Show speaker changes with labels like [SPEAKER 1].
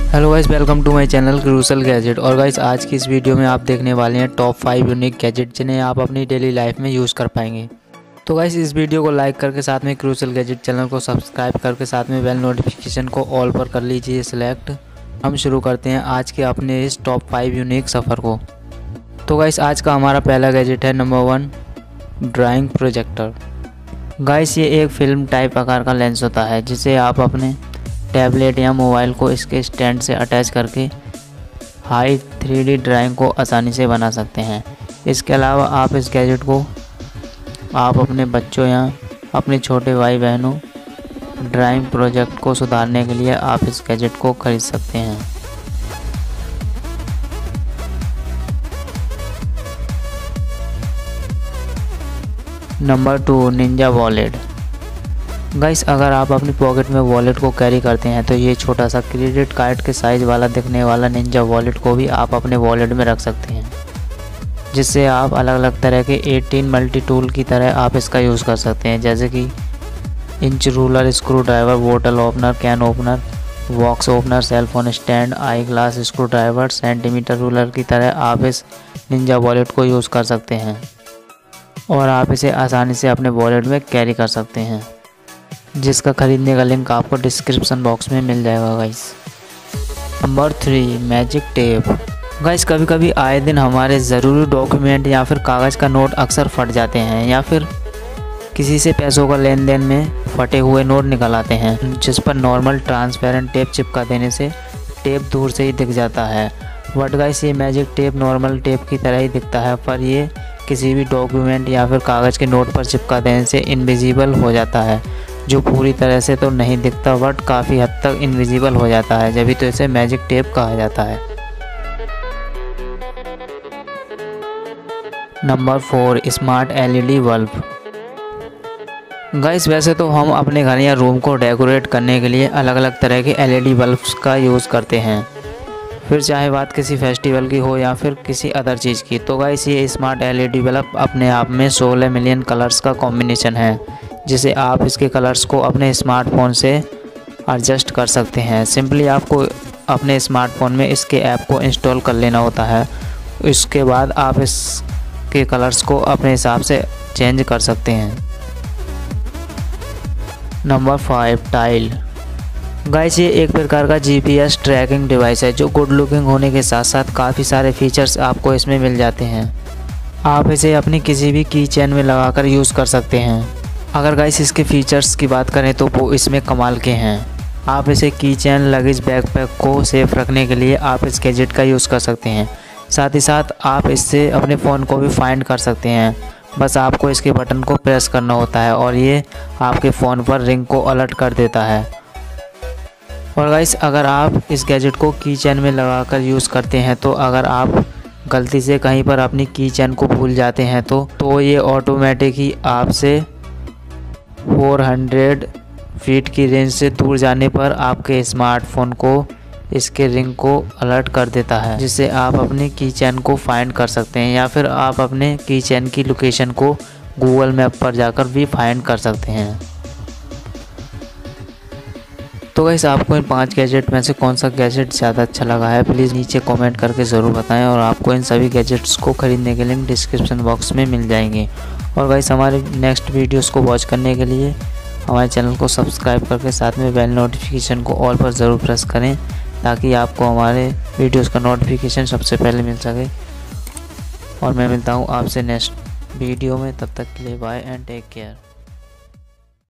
[SPEAKER 1] Hello guys, welcome to my channel crucial gadget. और guys आज की इस वीडियो में आप देखने वाले हैं टॉप 5 यूनिक गैजेट जिन्हें आप अपनी डेली लाइफ में यूज़ कर पाएंगे। तो गाइस इस वीडियो को लाइक करके साथ में क्रूसल गैजेट चैनल को सब्सक्राइब करके साथ में बेल नोटिफिकेशन को ऑल पर कर लीजिए सिलेक्ट। हम शुरू करते हैं आज के अपने इस टॉप 5 यूनिक सफ़र को। तो गाइस आज का हमारा पहला गैजेट है नंबर 1 ड्राइंग प्रोजेक्टर। गाइस ये एक फिल्म टाइप आकार का लेंस होता है जिसे आप अपने टैबलेट या मोबाइल को इसके स्टैंड से अटैच करके हाई 3D ड्राइंग को आसानी से बना सकते हैं। इसके अलावा आप इस गैजेट को आप अपने बच्चों या अपने छोटे भाई बहनों ड्राइंग प्रोजेक्ट को सुधारने के लिए आप इस गैजेट को खरीद सकते हैं। Number 2 Ninja wallet. गाइस अगर आप अपनी पॉकेट में वॉलेट को कैरी करते हैं तो ये छोटा सा क्रेडिट कार्ड के साइज़ वाला दिखने वाला निंजा वॉलेट को भी आप अपने वॉलेट में रख सकते हैं, जिससे आप अलग अलग तरह के 18 मल्टी टूल की तरह आप इसका यूज़ कर सकते हैं, जैसे कि इंच रूलर, स्क्रू ड्राइवर, बोतल opener, can opener, box opener, cellphone stand, eye glass screwdriver, centimetre ruler की तरह आप इस निंजा वॉलेट को यूज़ कर सकते हैं और आप इसे आसानी से अपने वॉलेट में कैरी कर सकते हैं, जिसका खरीदने का लिंक आपको डिस्क्रिप्शन बॉक्स में मिल जाएगा guys. Number 3 magic tape. Guys कभी कभी आए दिन हमारे ज़रूरी डॉक्यूमेंट या फिर कागज़ का नोट अक्सर फट जाते हैं या फिर किसी से पैसों का लेन देन में फटे हुए नोट निकल आते हैं, जिस पर नॉर्मल ट्रांसपेरेंट टेप चिपका देने से टेप दूर से ही दिख जाता है। बट गाइस ये मैजिक टेप नॉर्मल टेप की तरह ही दिखता है, पर ये किसी भी डॉक्यूमेंट या फिर कागज़ के नोट पर चिपका देने से इनविजिबल हो जाता है, जो पूरी तरह से तो नहीं दिखता बट काफ़ी हद तक इनविजिबल हो जाता है, जभी तो इसे मैजिक टेप कहा जाता है। Number 4 smart LED bulb. Guys वैसे तो हम अपने घर या रूम को डेकोरेट करने के लिए अलग अलग तरह के LED बल्ब्स का यूज़ करते हैं, फिर चाहे बात किसी फेस्टिवल की हो या फिर किसी अदर चीज़ की। तो गाइस ये स्मार्ट LED बल्ब अपने आप में 16 मिलियन कलर्स का कॉम्बिनेशन है, जिसे आप इसके कलर्स को अपने स्मार्टफोन से एडजस्ट कर सकते हैं। सिंपली आपको अपने स्मार्टफोन में इसके ऐप को इंस्टॉल कर लेना होता है, इसके बाद आप इसके कलर्स को अपने हिसाब से चेंज कर सकते हैं। Number 5 tile. गाइस ये एक प्रकार का GPS ट्रैकिंग डिवाइस है जो गुड लुकिंग होने के साथ साथ काफ़ी सारे फीचर्स आपको इसमें मिल जाते हैं। आप इसे अपनी किसी भी की चेन में लगाकर यूज़ कर सकते हैं। अगर गाइस इसके फीचर्स की बात करें तो वो इसमें कमाल के हैं। आप इसे की चेन, लगेज, बैकपैक को सेफ रखने के लिए आप इस गैजेट का यूज़ कर सकते हैं। साथ ही साथ आप इससे अपने फ़ोन को भी फाइंड कर सकते हैं। बस आपको इसके बटन को प्रेस करना होता है और ये आपके फ़ोन पर रिंग को अलर्ट कर देता है। और गाइस अगर आप इस गैजेट को की चेन में लगाकर यूज़ करते हैं तो अगर आप गलती से कहीं पर अपनी की चेन को भूल जाते हैं तो ये ऑटोमेटिक ही आपसे 400 फीट की रेंज से दूर जाने पर आपके स्मार्टफोन को इसके रिंग को अलर्ट कर देता है, जिससे आप अपनी की चेन को फाइंड कर सकते हैं या फिर आप अपने की चेन की लोकेशन को गूगल मैप पर जाकर भी फाइंड कर सकते हैं। तो गाइस आपको इन 5 गैजेट में से कौन सा गैजेट ज़्यादा अच्छा लगा है प्लीज़ नीचे कमेंट करके ज़रूर बताएं, और आपको इन सभी गैजेट्स को ख़रीदने के लिंक डिस्क्रिप्शन बॉक्स में मिल जाएंगे। और गाइस हमारे नेक्स्ट वीडियोस को वॉच करने के लिए हमारे चैनल को सब्सक्राइब करके साथ में बेल नोटिफिकेशन को ऑल पर ज़रूर प्रेस करें, ताकि आपको हमारे वीडियोस का नोटिफिकेशन सबसे पहले मिल सके। और मैं मिलता हूँ आपसे नेक्स्ट वीडियो में, तब तक के लिए बाय एंड टेक केयर।